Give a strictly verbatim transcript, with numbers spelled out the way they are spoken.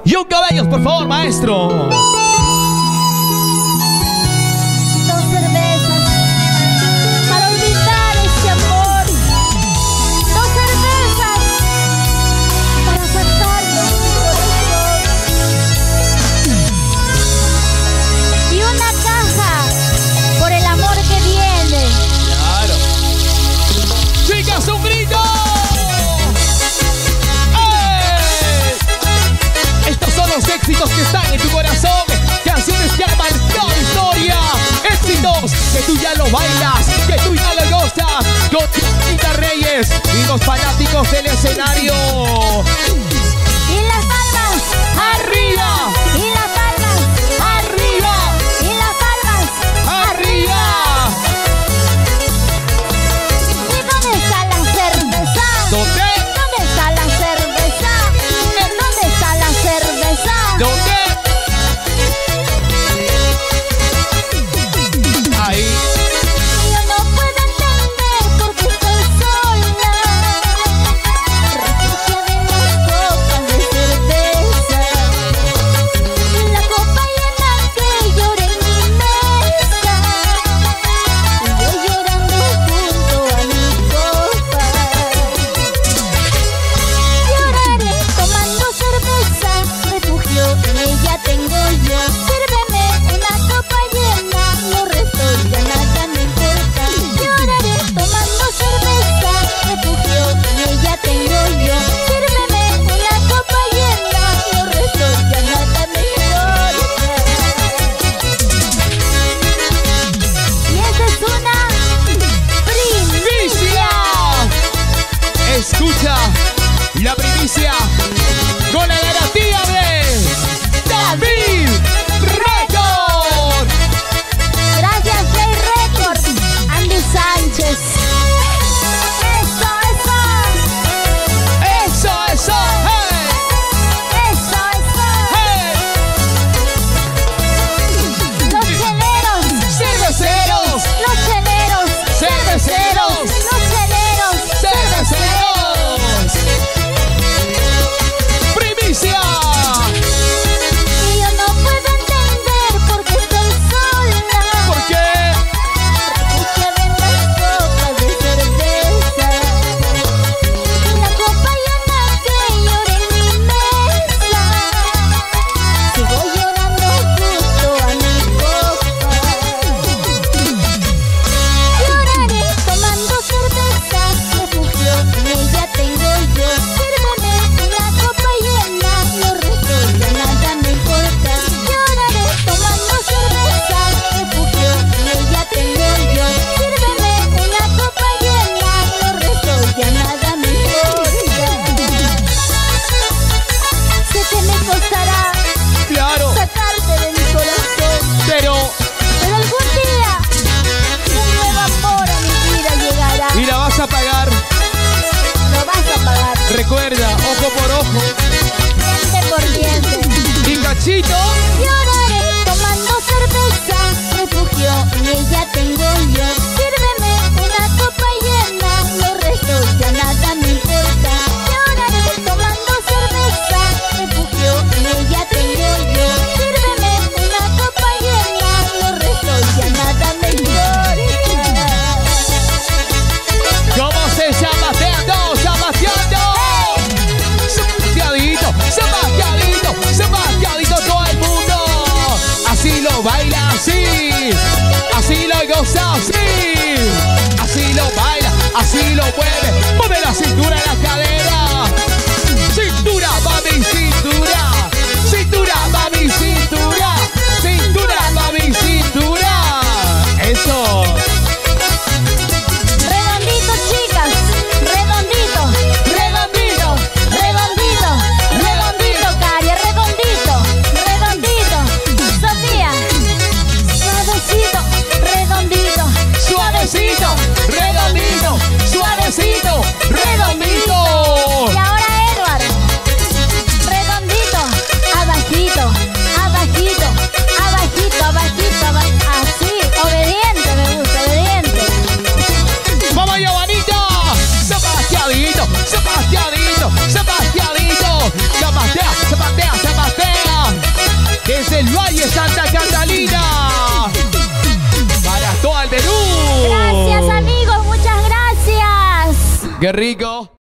John Cabellos, por favor, maestro. Dos cervezas para olvidar este amor. Dos cervezas para sacarlo de mi corazón. Y una caja por el amor que viene. Claro. Chicas, un grito. Los éxitos que están en tu corazón, canciones que han marcado historia, éxitos que tú ya lo bailas, que tú ya lo gozas, con Tita Reyes y los fanáticos del escenario. Y las palmas arriba, y las palmas arriba, y las palmas arriba. ¿Y dónde está la cerveza? ¿Dónde? ¿Dónde está la cerveza? ¿Dónde está la cerveza? ¿Dónde? Ahí. Yo no puedo entender por qué estoy sola, refugiada en las copas de cerveza. La copa llena que llora en mi mesa, y yo llorando junto a mi copa. Lloraré tomando cerveza, refugio en ella tengo yo. Sírveme una copa llena, lo resto ya nada me importa. Lloraré tomando cerveza, refugio en ella tengo yo. Sírveme una copa llena, lo resto ya nada me importa. Y esa es una primicia. Escucha la primicia con la garantía de David Record. Gracias, Play Records, Andy Sánchez. Eso, eso, Eso, eso, hey, eso, eso. hey. Los cheleros, Cerveceros, los cheleros, cerveceros, los cheleros, cerveceros. Primicia. Y yo no puedo entender por qué estoy sola, ¿Por qué? refugiada en las copas de cerveza. La copa llena que llora en mi mesa, sigo llorando justo a mi copa. Lloraré tomando cerveza, refugio en ella tengo yo. Sírveme una copa llena, lo resto ya nada me importa. Lloraré tomando cerveza, refugio en ella tengo yo. Sírveme una copa llena, lo resto ya nada me importa. Sé que me costará Claro, sacarte de mi corazón, pero pero algún día un nuevo amor a mi vida llegará. y la vas a pagar. Lo vas a pagar Recuerda, ojo por ojo. diente por diente. Y cachito. Lloraré tomando cerveza, refugio en ella tengo yo. Sírveme una copa llena, lo resto ya nada me importa. Lloraré tomando cerveza, refugio en ella tengo yo. Sírveme una copa llena, lo resto ya nada me importa. ¿Cómo se llama? Teando, Sebastiano. Sebastianito, Sebastianito, Sebastianito, todo el mundo. Así lo baila, así. Así lo goza, así. Así lo baila, así lo mueve. Mueve la cintura en la cadera. Cintura, mami, cintura. Cintura, mami, cintura. Cintura, mami, cintura. Eso. Redondito, chicas, redondito, redondito, redondito, redondito, Caria, redondito, redondito, Sofía, suavecito, redondito, Suavecito, redondito, suavecito, redondito. de Santa Catalina. Para todo el Perú. Gracias, amigos, muchas gracias. Qué rico.